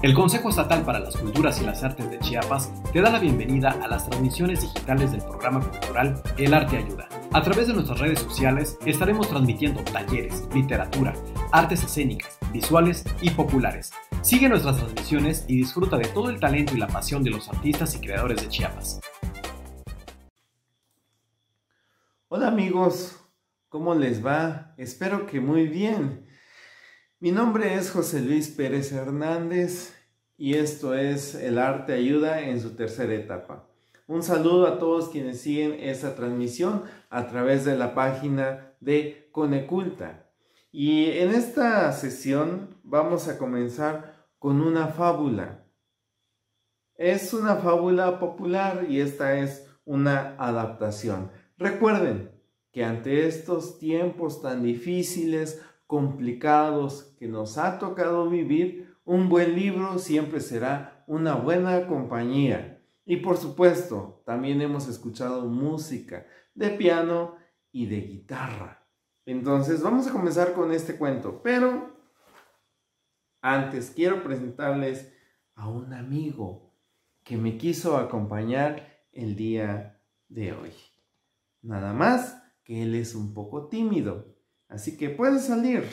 El Consejo Estatal para las Culturas y las Artes de Chiapas te da la bienvenida a las transmisiones digitales del programa cultural El Arte Ayuda. A través de nuestras redes sociales estaremos transmitiendo talleres, literatura, artes escénicas, visuales y populares. Sigue nuestras transmisiones y disfruta de todo el talento y la pasión de los artistas y creadores de Chiapas. Hola amigos, ¿cómo les va? Espero que muy bien. Mi nombre es José Luis Pérez Hernández y esto es El Arte Ayuda en su tercera etapa. Un saludo a todos quienes siguen esta transmisión a través de la página de Coneculta. Y en esta sesión vamos a comenzar con una fábula. Es una fábula popular y esta es una adaptación. Recuerden que ante estos tiempos tan difíciles, complicados que nos ha tocado vivir, un buen libro siempre será una buena compañía. Y por supuesto, también hemos escuchado música de piano y de guitarra. Entonces vamos a comenzar con este cuento, pero antes quiero presentarles a un amigo que me quiso acompañar el día de hoy. Nada más que él es un poco tímido, así que puedes salir.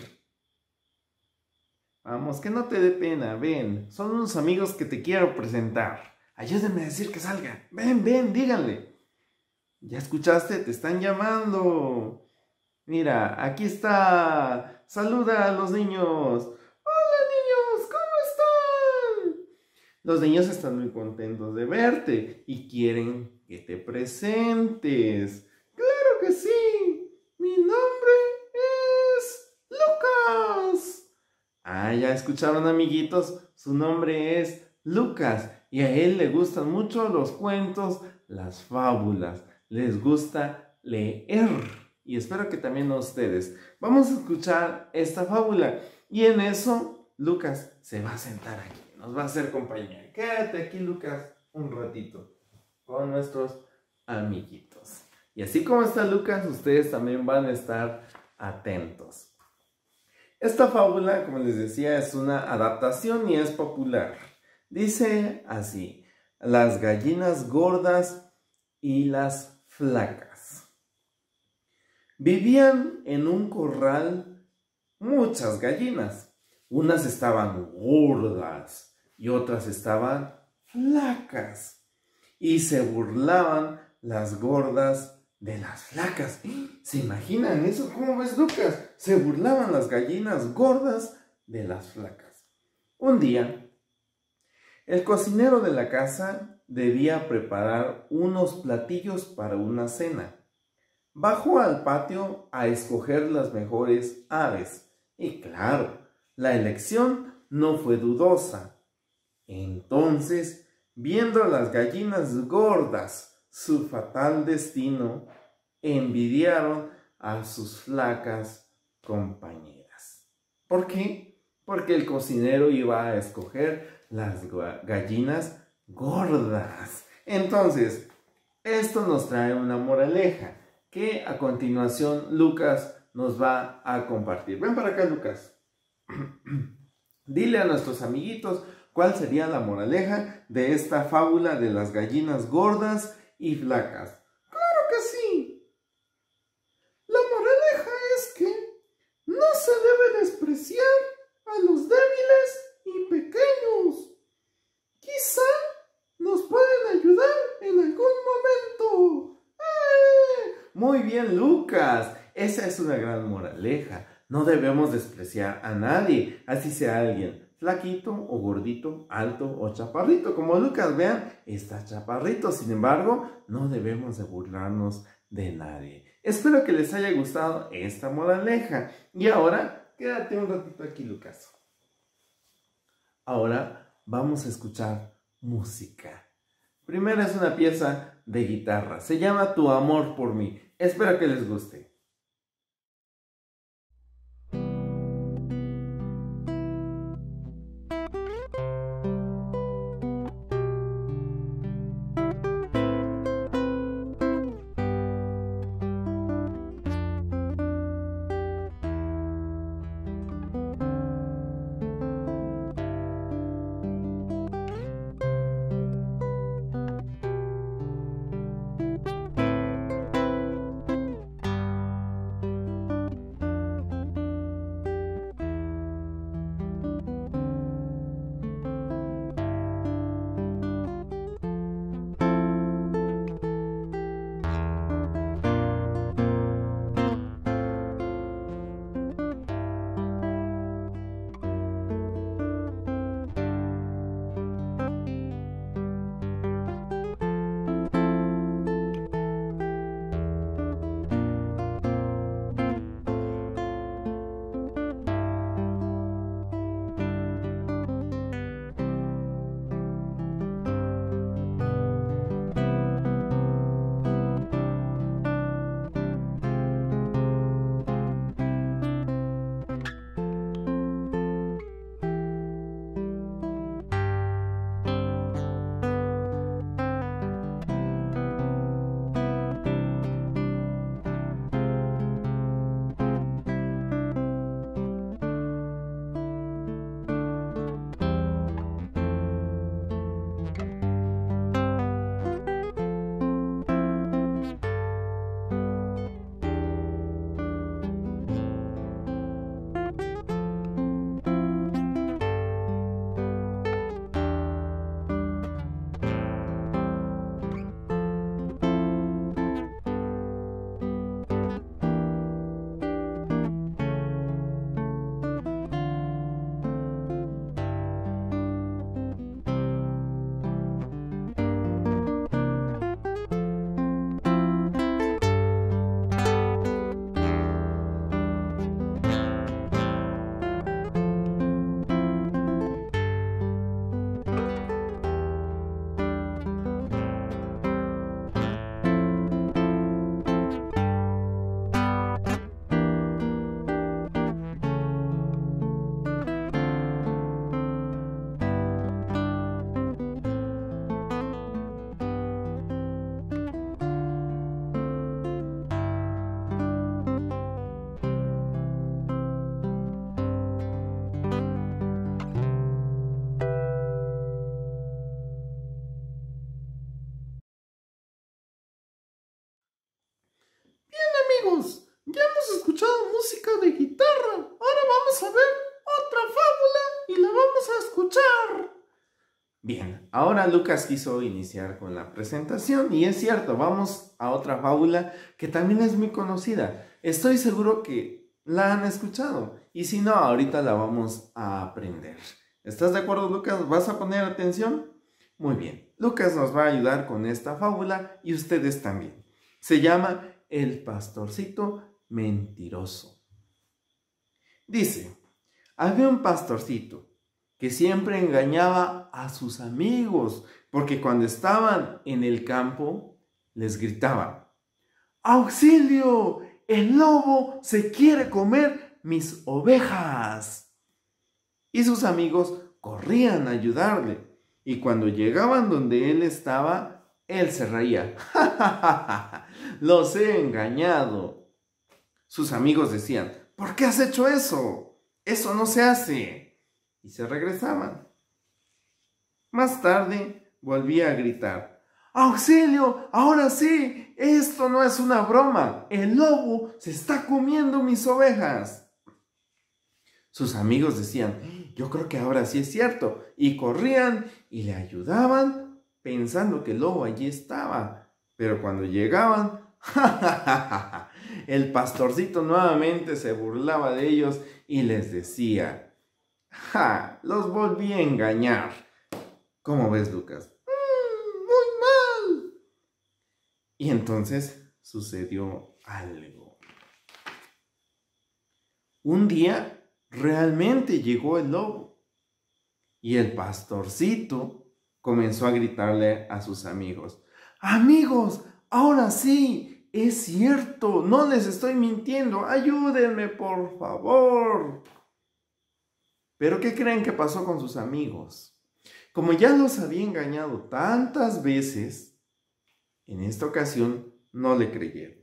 Vamos, que no te dé pena, ven. Son unos amigos que te quiero presentar. Ayúdenme a decir que salga. Ven, ven, díganle. ¿Ya escuchaste? Te están llamando. Mira, aquí está. Saluda a los niños. Hola niños, ¿cómo están? Los niños están muy contentos de verte y quieren que te presentes. ¡Claro que sí! Mi nombre es Lucas. Ah, ya escucharon amiguitos, su nombre es Lucas y a él le gustan mucho los cuentos, las fábulas, les gusta leer y espero que también a ustedes. Vamos a escuchar esta fábula y en eso Lucas se va a sentar aquí, nos va a hacer compañía. Quédate aquí Lucas un ratito con nuestros amiguitos. Y así como está Lucas, ustedes también van a estar atentos. Esta fábula, como les decía, es una adaptación y es popular. Dice así: las gallinas gordas y las flacas. Vivían en un corral muchas gallinas. Unas estaban gordas y otras estaban flacas. Y se burlaban las gordas de las flacas. ¿Se imaginan eso? ¿Cómo ves, Lucas? Se burlaban las gallinas gordas de las flacas. Un día, el cocinero de la casa debía preparar unos platillos para una cena. Bajó al patio a escoger las mejores aves. Y claro, la elección no fue dudosa. Entonces, viendo a las gallinas gordas su fatal destino, envidiaron a sus flacas compañeras. ¿Por qué? Porque el cocinero iba a escoger las gallinas gordas. Entonces, esto nos trae una moraleja que a continuación Lucas nos va a compartir. Ven para acá, Lucas. Dile a nuestros amiguitos cuál sería la moraleja de esta fábula de las gallinas gordas y flacas. ¡Claro que sí! La moraleja es que no se debe despreciar a los débiles y pequeños. Quizá nos pueden ayudar en algún momento. Muy bien, Lucas. Esa es una gran moraleja. No debemos despreciar a nadie, así sea alguien flaquito o gordito, alto o chaparrito. Como Lucas, vean, está chaparrito. Sin embargo, no debemos de burlarnos de nadie. Espero que les haya gustado esta moraleja. Y ahora, quédate un ratito aquí, Lucas. Ahora vamos a escuchar música. Primero es una pieza de guitarra. Se llama Tu amor por mí. Espero que les guste. Bien, ahora Lucas quiso iniciar con la presentación y es cierto, vamos a otra fábula que también es muy conocida. Estoy seguro que la han escuchado y si no, ahorita la vamos a aprender. ¿Estás de acuerdo, Lucas? ¿Vas a poner atención? Muy bien, Lucas nos va a ayudar con esta fábula y ustedes también. Se llama El pastorcito mentiroso. Dice, había un pastorcito que siempre engañaba a sus amigos, porque cuando estaban en el campo, les gritaba, ¡auxilio! ¡El lobo se quiere comer mis ovejas! Y sus amigos corrían a ayudarle, y cuando llegaban donde él estaba, él se reía. ¡Ja, ja, ja, ja! ¡Los he engañado! Sus amigos decían, ¿por qué has hecho eso? Eso no se hace. Y se regresaban. Más tarde volvía a gritar, ¡auxilio! ¡Ahora sí! Esto no es una broma. El lobo se está comiendo mis ovejas. Sus amigos decían, yo creo que ahora sí es cierto. Y corrían y le ayudaban pensando que el lobo allí estaba. Pero cuando llegaban, el pastorcito nuevamente se burlaba de ellos y les decía, ¡ja! Los volví a engañar. ¿Cómo ves, Lucas? Muy mal. Y entonces sucedió algo. Un día realmente llegó el lobo y el pastorcito comenzó a gritarle a sus amigos, amigos, ahora sí, es cierto, no les estoy mintiendo, ayúdenme por favor. ¿Pero qué creen que pasó con sus amigos? Como ya los había engañado tantas veces, en esta ocasión no le creyeron.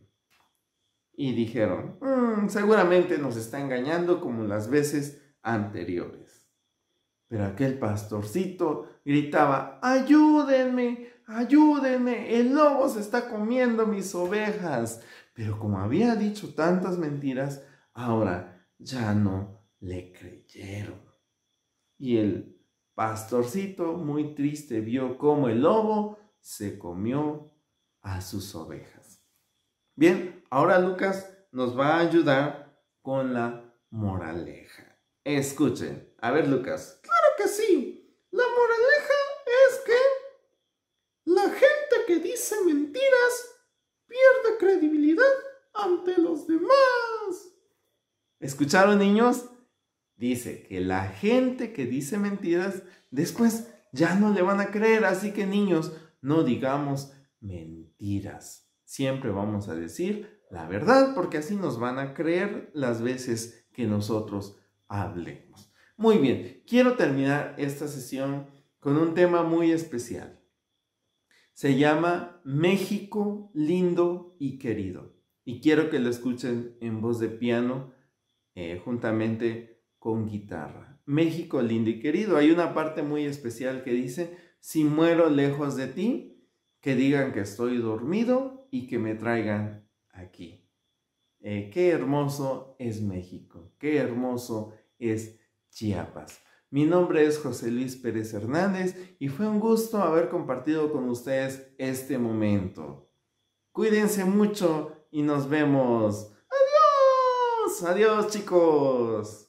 Y dijeron, seguramente nos está engañando como las veces anteriores. Pero aquel pastorcito gritaba, ayúdenme, ayúdenme, el lobo se está comiendo mis ovejas. Pero como había dicho tantas mentiras, ahora ya no le creyeron. Y el pastorcito, muy triste, vio cómo el lobo se comió a sus ovejas. Bien, ahora Lucas nos va a ayudar con la moraleja. Escuchen. A ver, Lucas. Claro que sí. La moraleja es que la gente que dice mentiras pierde credibilidad ante los demás. ¿Escucharon, niños? Dice que la gente que dice mentiras, después ya no le van a creer. Así que, niños, no digamos mentiras. Siempre vamos a decir la verdad, porque así nos van a creer las veces que nosotros hablemos. Muy bien, quiero terminar esta sesión con un tema muy especial. Se llama México lindo y querido. Y quiero que lo escuchen en voz de piano, juntamente con guitarra. México lindo y querido. Hay una parte muy especial que dice, si muero lejos de ti, que digan que estoy dormido y que me traigan aquí. Qué hermoso es México, qué hermoso es Chiapas. Mi nombre es José Luis Pérez Hernández y fue un gusto haber compartido con ustedes este momento. Cuídense mucho y nos vemos. ¡Adiós! ¡Adiós, chicos!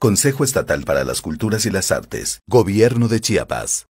Consejo Estatal para las Culturas y las Artes. Gobierno de Chiapas.